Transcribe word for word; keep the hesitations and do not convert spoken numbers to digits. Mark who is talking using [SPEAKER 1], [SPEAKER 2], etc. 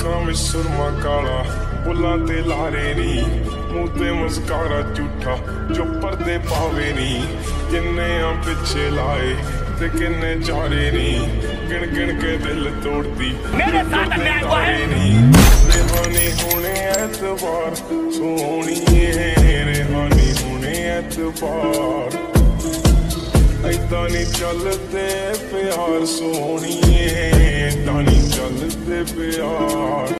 [SPEAKER 1] ਅੱਖਾਂ ਵਿੱਚ ਸੁਰਮਾ ਕਾਲਾ ਬੁੱਲਾਂ ਤੇ ਲਾਰੇ ਨੀ ਮੂੰਹ ਤੇ ਮੁਸਕਾਰਾ ਝੂਠਾ ਜੋ ਪਰਦੇ ਪਾਵੇ ਨੀ ਕਿੰਨੇ ਆ ਪਿੱਛੇ ਲਾਏ ਤੇ ਕਿੰਨੇ ਚਾਰੇ ਨੀ ਗਿਣ ਗਿਣ ਕੇ ਦਿਲ ਤੋੜਦੀ ਮੇਰੇ ਸਾਥ ਮੈਂ ਆਇਆ ਨੀ ਰਹਿਮਾਨੀ ਹੋਣੇ ਐਤਵਾਰ ਸੋਹਣੀਏ ਰਹਿਮਾਨੀ ਹੋਣੇ ਐਤਵਾਰ ਏਦਾਂ ਨੀ ਚੱਲਦੇ ਪਿਆਰ ਸੋਹਣੀਏ ਏਦਾਂ ਨੀ ਚੱਲਦੇ ਪਿਆਰ।